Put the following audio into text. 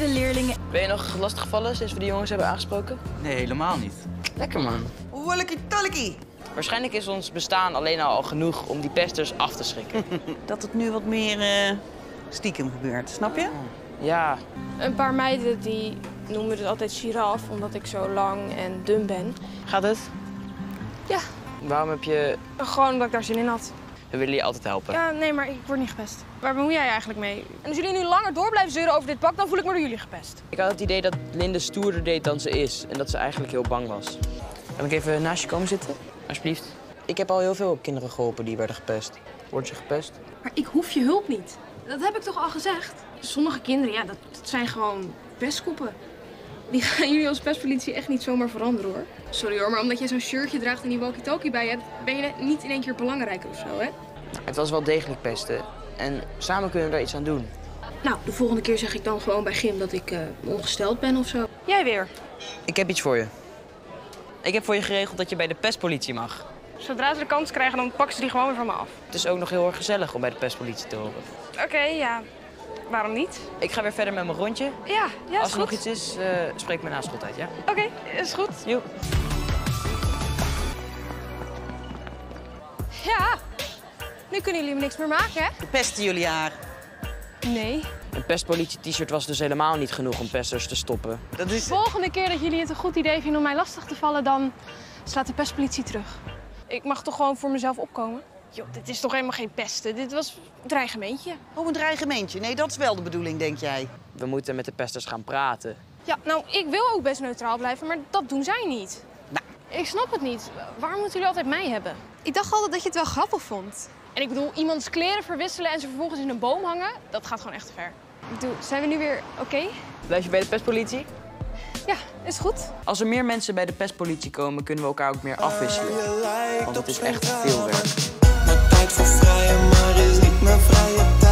medeleerlingen. Ben je nog lastiggevallen sinds we die jongens hebben aangesproken? Nee, helemaal niet. Lekker, man. Walkie-talkie. Waarschijnlijk is ons bestaan alleen al genoeg om die pesters af te schrikken. Dat het nu wat meer stiekem gebeurt, snap je? Ja, Een paar meiden die noemen het altijd giraf, omdat ik zo lang en dun ben. gaat het? Ja, Waarom heb je... gewoon omdat ik daar zin in had. We willen je altijd helpen. Ja, nee, maar ik word niet gepest. Waar bemoei jij je eigenlijk mee? En als jullie nu langer door blijven zeuren over dit pak, dan voel ik me door jullie gepest. Ik had het idee dat Linde stoerder deed dan ze is. En dat ze eigenlijk heel bang was. Kan ik even naast je komen zitten? Alsjeblieft. Ik heb al heel veel kinderen geholpen die werden gepest. Word je gepest? Maar ik hoef je hulp niet. Dat heb ik toch al gezegd? Sommige kinderen, ja, dat zijn gewoon pestkoppen. Die gaan jullie als pestpolitie echt niet zomaar veranderen, hoor. Sorry hoor, maar omdat jij zo'n shirtje draagt en die walkie-talkie bij je hebt, ben je niet in één keer belangrijker of zo, hè? Het was wel degelijk pesten. En samen kunnen we daar iets aan doen. Nou, de volgende keer zeg ik dan gewoon bij Gym dat ik ongesteld ben of zo. Jij weer. Ik heb iets voor je. Ik heb voor je geregeld dat je bij de pestpolitie mag. Zodra ze de kans krijgen, dan pakken ze die gewoon weer van me af. Het is ook nog heel erg gezellig om bij de pestpolitie te horen. Oké, ja. Waarom niet? Ik ga weer verder met mijn rondje. Ja, is Als er nog goed. iets is, spreek me na schooltijd, ja? Oké, is goed. Jo. Ja, nu kunnen jullie me niks meer maken, hè? Pesten jullie haar. Nee. Een pestpolitie-t-shirt was dus helemaal niet genoeg om pesters te stoppen. Dat is... Volgende keer dat jullie het een goed idee vinden om mij lastig te vallen, dan slaat de pestpolitie terug. Ik mag toch gewoon voor mezelf opkomen? Joh, dit is toch helemaal geen pesten? Dit was een dreigementje. Oh, een dreigementje. Nee, dat is wel de bedoeling, denk jij. We moeten met de pesters gaan praten. Ja, nou, ik wil ook best neutraal blijven, maar dat doen zij niet. Nou. Ik snap het niet. Waarom moeten jullie altijd mij hebben? Ik dacht altijd dat je het wel grappig vond. En ik bedoel, iemands kleren verwisselen en ze vervolgens in een boom hangen, dat gaat gewoon echt te ver. Ik bedoel, zijn we nu weer oké? Blijf je bij de pestpolitie? Ja, is goed. Als er meer mensen bij de pestpolitie komen, kunnen we elkaar ook meer afwisselen. Want het is echt veel werk. Mijn tijd voor vrije, maar is niet mijn vrije tijd.